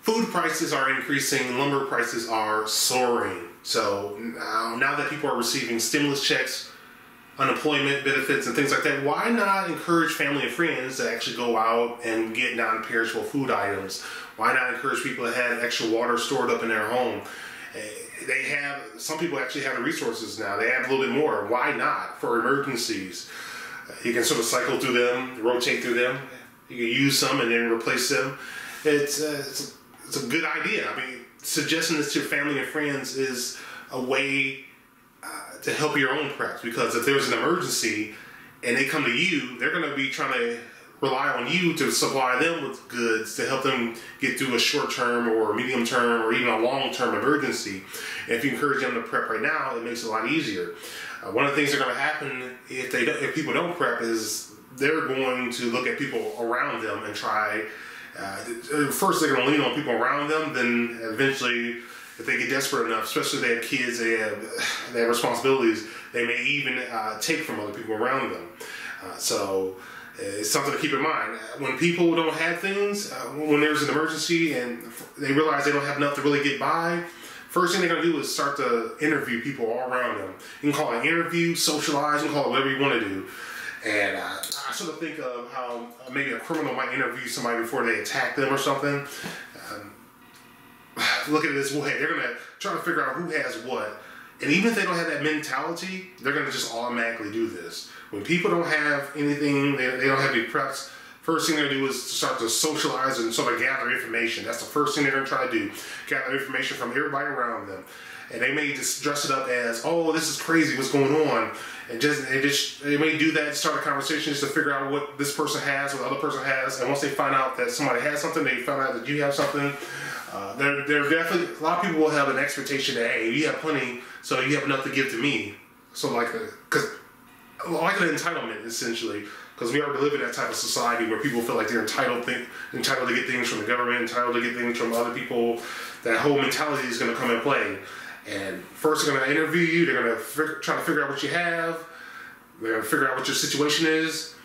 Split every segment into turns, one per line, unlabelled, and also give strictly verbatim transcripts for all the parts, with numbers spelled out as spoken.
Food prices are increasing, lumber prices are soaring. So now, now that people are receiving stimulus checks, unemployment benefits, and things like that, why not encourage family and friends to actually go out and get non-perishable food items? Why not encourage people to have extra water stored up in their home? They have, some people actually have the resources now. They have a little bit more. Why not for emergencies? You can sort of cycle through them, rotate through them. You can use some and then replace them. It's, uh, it's, a, it's a good idea. I mean, suggesting this to family and friends is a way uh, to help your own preps, because if there's an emergency and they come to you, they're going to be trying to rely on you to supply them with goods to help them get through a short-term or medium-term or even a long-term emergency. And if you encourage them to prep right now, it makes it a lot easier. Uh, one of the things that are going to happen if they don't, if people don't prep is they're going to look at people around them and try. Uh, first, they're going to lean on people around them. Then, eventually, if they get desperate enough, especially if they have kids, they have they have responsibilities, they may even uh, take from other people around them. Uh, so. It's something to keep in mind. When people don't have things, uh, when there's an emergency and they realize they don't have enough to really get by, first thing they're going to do is start to interview people all around them. You can call it an interview, socialize, you can call it whatever you want to do. And uh, I sort of think of how maybe a criminal might interview somebody before they attack them or something. Um, look at it this way. They're going to try to figure out who has what. And even if they don't have that mentality, they're going to just automatically do this. When people don't have anything, they, they don't have any preps, first thing they're going to do is start to socialize and sort of gather information. That's the first thing they're going to try to do, gather information from everybody around them. And they may just dress it up as, oh, this is crazy, what's going on? And just, they, just, they may do that, start a conversation just to figure out what this person has, what the other person has. And once they find out that somebody has something, they find out that you have something. Uh, they're, they're definitely, a lot of people will have an expectation that, hey, you have plenty, so you have enough to give to me. So like, because like an entitlement, essentially, because we already live in that type of society where people feel like they're entitled, think, entitled to get things from the government, entitled to get things from other people. That whole mentality is going to come in play. And first they're going to interview you, they're going to try to figure out what you have, they're going to figure out what your situation is.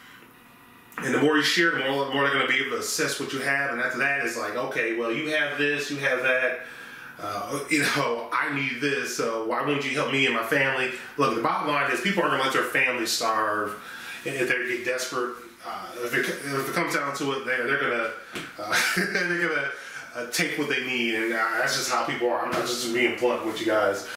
And the more you share, the more, the more they're going to be able to assess what you have. And after that, it's like, okay, well, you have this, you have that. Uh, you know, I need this, so why wouldn't you help me and my family? Look, the bottom line is people aren't going to let their family starve if they get desperate. Uh, if, it, if it comes down to it, they're, they're going to uh, they're going to uh, take what they need, and uh, that's just how people are. I'm not just being blunt with you guys.